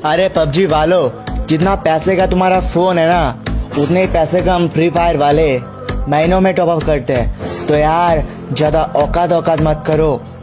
अरे पबजी वालों, जितना पैसे का तुम्हारा फोन है ना, उतने ही पैसे का हम फ्री फायर वाले महीनों में टॉप अप करते हैं। तो यार ज्यादा औकात मत करो।